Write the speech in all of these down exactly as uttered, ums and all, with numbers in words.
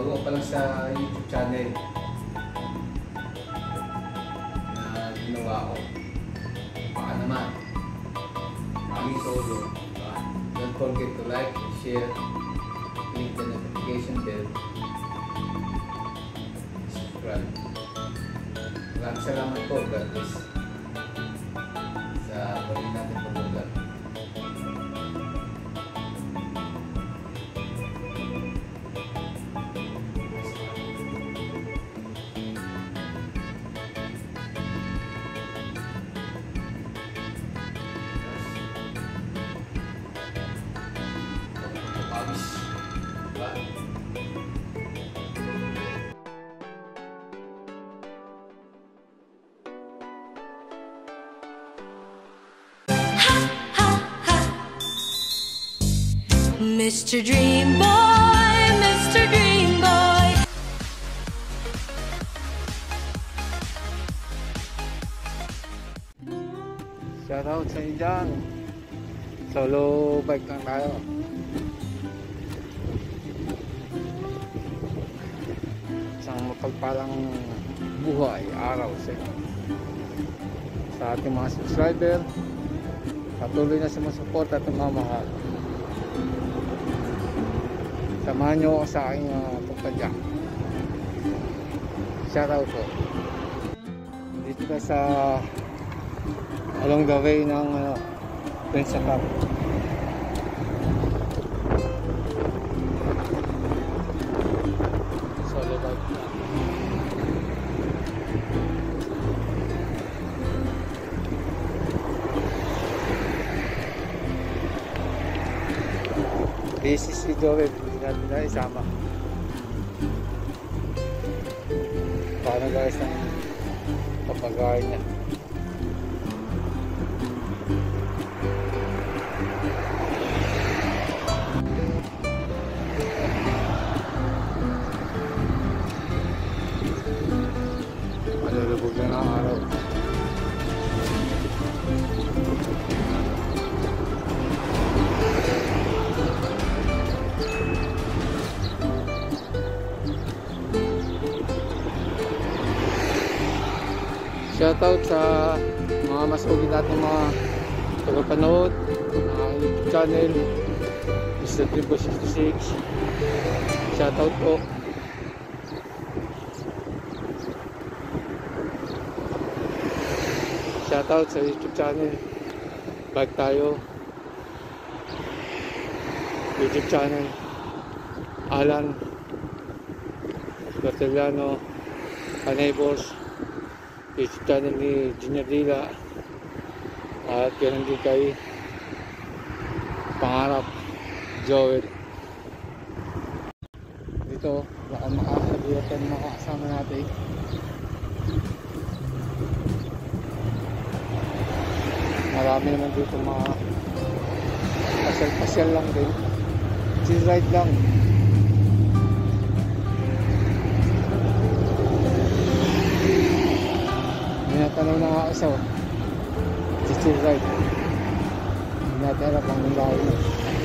bago pa lang sa YouTube channel na ginawa ko. Baka naman aming solo. Uh, don't forget to like and share, click the notification bell, subscribe. Maraming salamat po. God bless sa balik natin pag-vlog. Mister Dream Boy, Mister Dream Boy. Shout out sa inyo dyan. Solo bike lang tayo. Isang mapagpalang buhay araw sa inyo. Sa ating mga subscriber, patuloy na sumusuporta at mamahal. Samahan nyo ako sa aking uh, Padyak. Shout out po. Dito ka sa along the way ng uh, Prince Cup. Solo bike na. This is si Joel. Natin na isama. Paano guys ang papagay niya? Malulubog na ang araw. Shoutout sa mga masugid natin mga tagapanood ng YouTube channel Mister Dream Boy sixty-six. Shoutout po. Shoutout sa YouTube channel Bike Tayo, YouTube channel Alan Berteliano, Neighbors, YouTube channel ni Junior Dila, at ganoon din kay Pangarap Joel. Dito baka makakaliwatan ng mga kasama natin. Marami naman dito mga pasyal-pasyal lang din, chill ride lang. Tanaw na nga isa, chill ride. Hindi natin harap ang gawin na.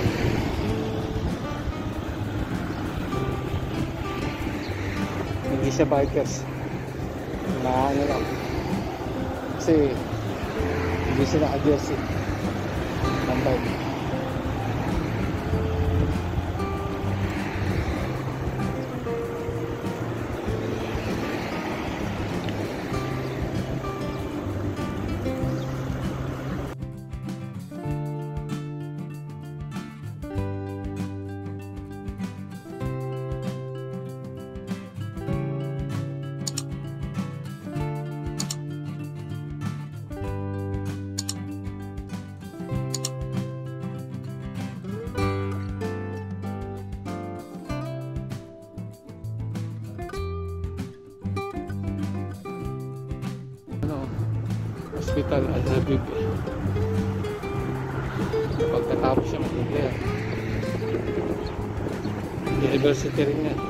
Hindi siya bikers na ano lang, kasi hindi siya naka-jersey ng bike. Hospital Al-Habib. Pagkatapos siya mag-declare, university rin yan.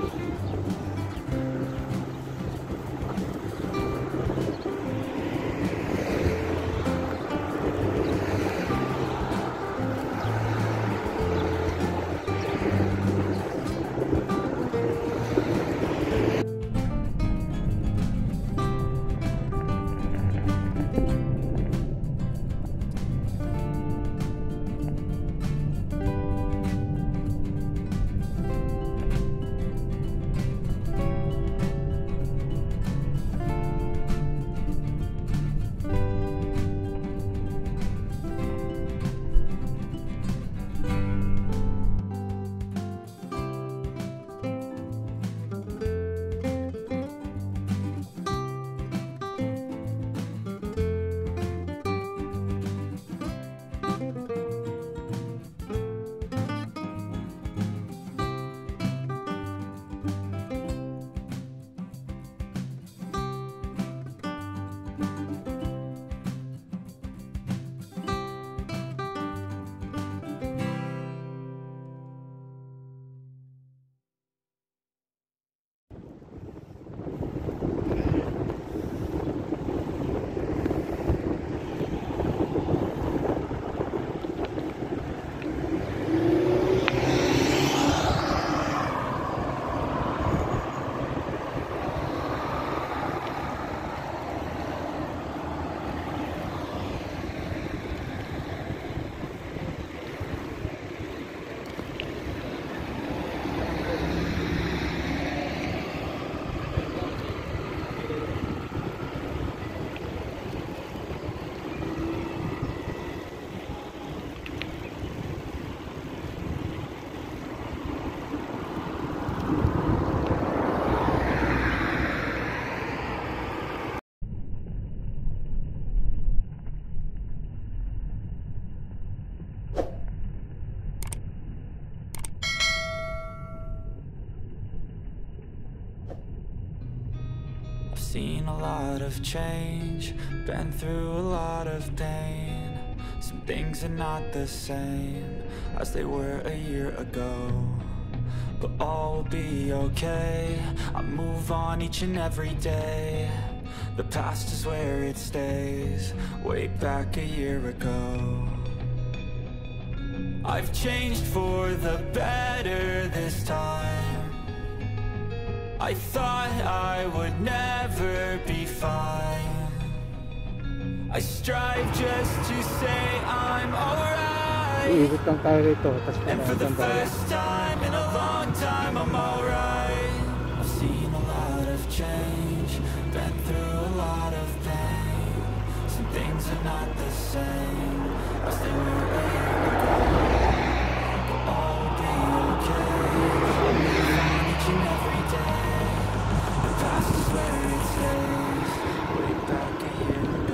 seen a lot of change, been through a lot of pain. Some things are not the same as they were a year ago, but all will be okay. I move on each and every day. The past is where it stays, way back a year ago. I've changed for the better this time. I thought I would never be fine. I strive just to say I'm alright. Iikot lang tayo rito, tapos And for the pala first time in a long time I'm alright. I've seen a lot of change, been through a lot of pain. Some things are not the same as they were a year ago, but all will be okay. I'll move on each and every day. The past is where it stays, way back a year ago.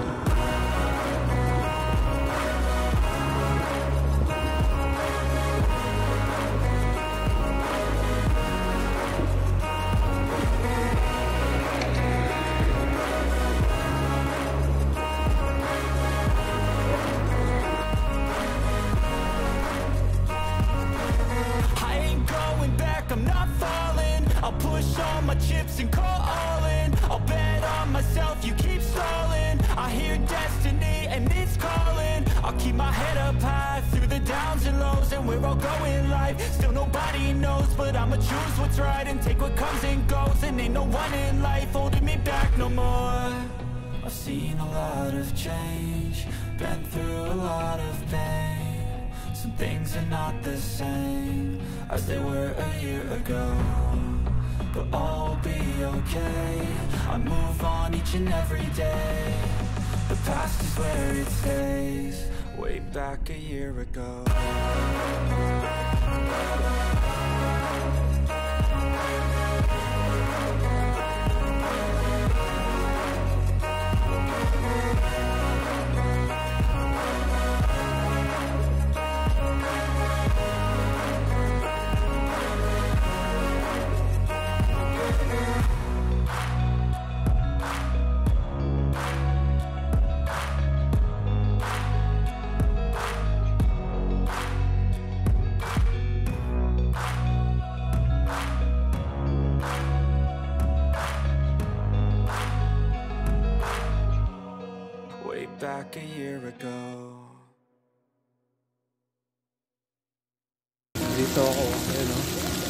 Chips and call all in. I'll bet on myself, you keep stalling. I hear destiny and it's calling. I'll keep my head up high through the downs and lows, and we're all going life. Still nobody knows, but I'ma choose what's right and take what comes and goes. And ain't no one in life holding me back no more. I've seen a lot of change, been through a lot of pain. Some things are not the same as they were a year ago, but all will be okay. I move on each and every day. The past is where it stays, way back a year ago. Back a year ago. dito ako. Ayun, no?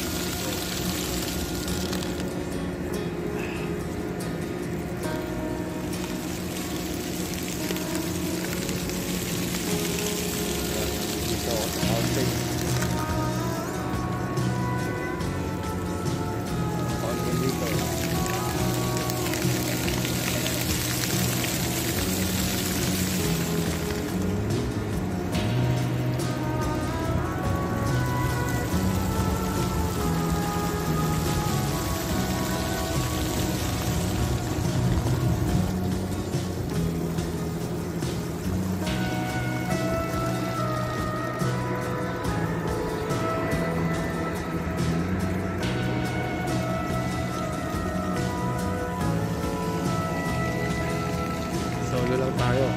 Dito ako sa outside. Outside dito. Solo lang tayo.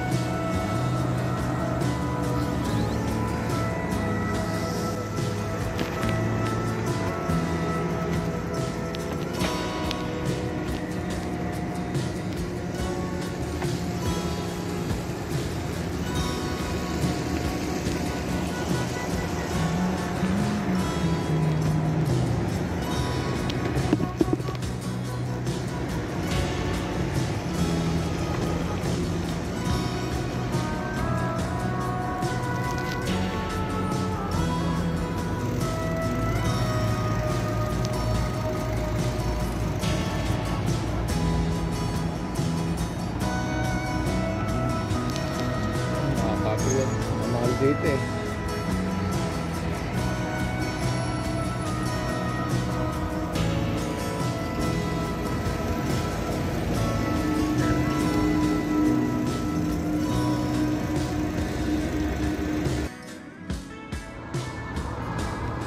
Mahal dito eh.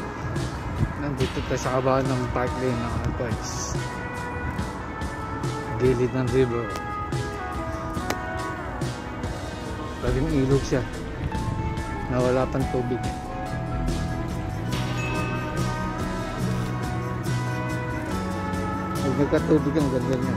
Nandito tayo sa kabaan ng park lane ng guys. gilid ng river. Laging ilog siya na wala pang tubig. Pag nagkatubig ang ganda niya.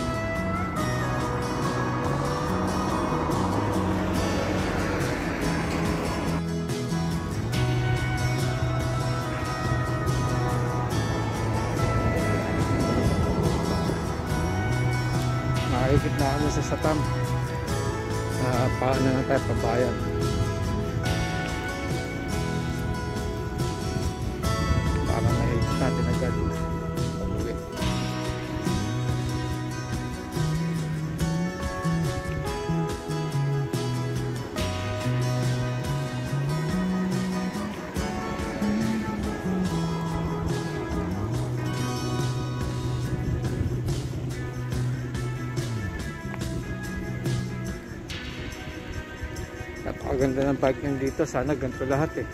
Nakikip na kami sa Satam. Uh, paano na tayo pabayan. Para na-hit natin agad. Pag-uwi. Napakaganda ng parking dito. Sana ganito lahat eh.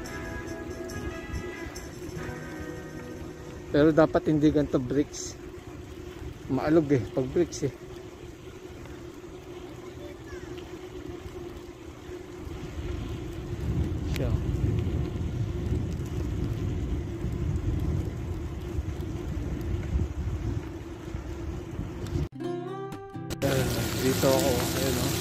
Pero dapat hindi ganito bricks. Maalog eh pag bricks eh. Siya. Dito ako. Ayun o.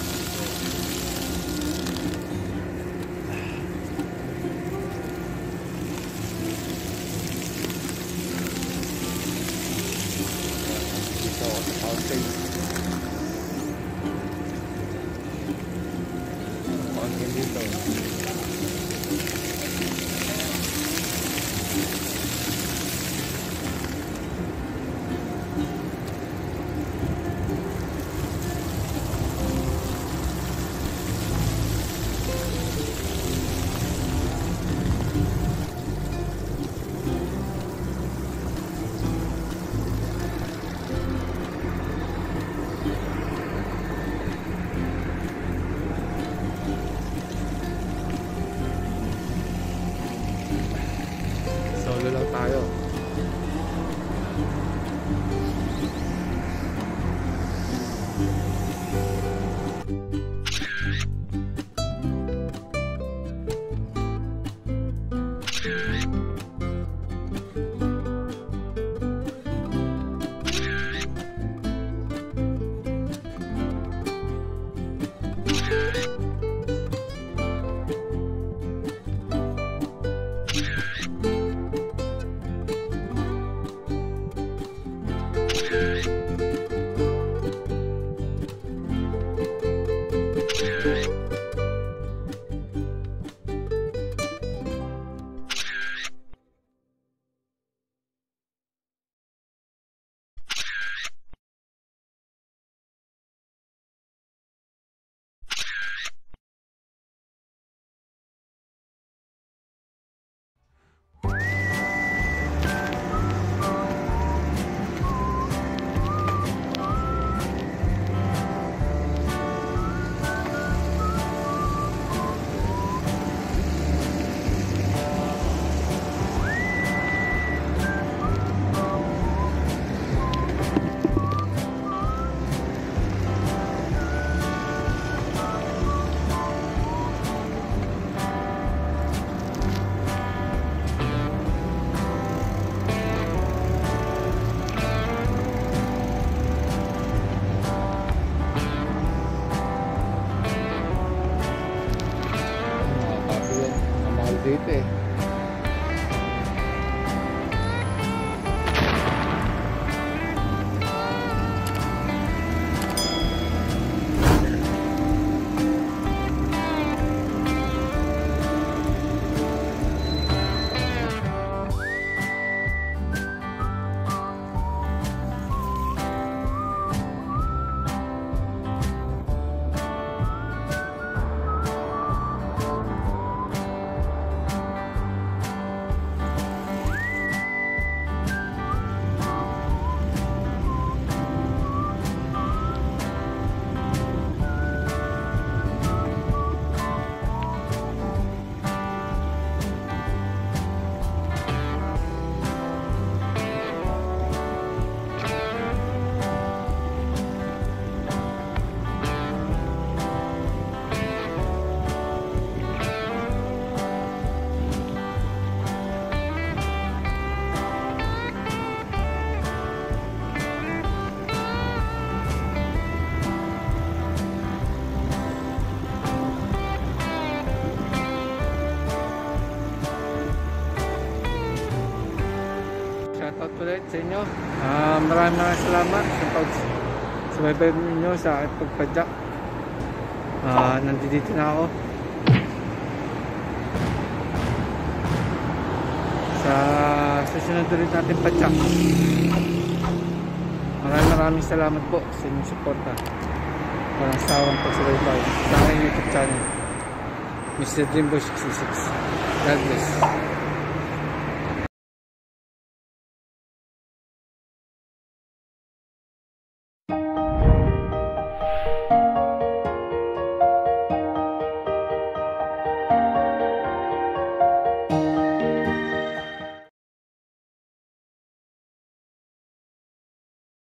Solo lang tayo. Dito eh. ulit sa inyo. Uh, maraming maraming salamat sa pag-subaybay ninyo sa aking pagpadyak. Uh, nandito na ako sa susunod ulit natin padyak. Maraming maraming salamat po sa inyong suporta. Walang sawang pagsubaybay sa aking YouTube channel, Mister Dreamboy sixty-six. God bless.